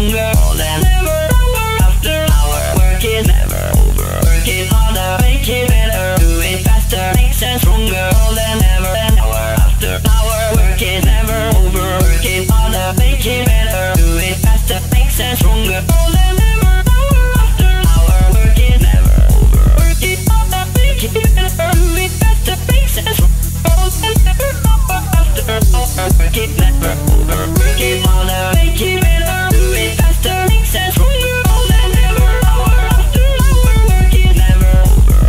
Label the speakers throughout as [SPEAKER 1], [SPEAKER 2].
[SPEAKER 1] stronger. More than ever, hour after hour. Work it never over. Work it harder, make it better. Do it faster, makes us stronger. More than ever, hour after hour. Work it never over. Work it harder, make it better. Do it faster, makes us stronger. More than ever, hour after hour. Work it never over. Work it harder, make it better. Do it faster, makes us stronger. More than ever, hour after hour. Work it never over. Work it harder, make it better. Do it faster, makes us stronger. More than ever, hour after hour. Work it never over.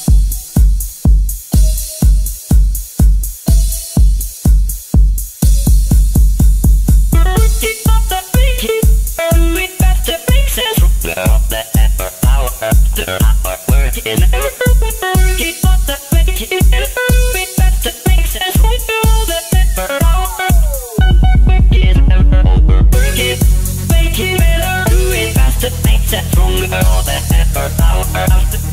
[SPEAKER 1] Work it harder, make it better. Do it faster, makes us stronger. More than ever, hour after hour. Work it never over. Work it harder, make it better. Do it faster, makes us stronger. More than ever, hour. Work it never over. Work it, make it better. Do it faster, makes us stronger. More than ever, hour after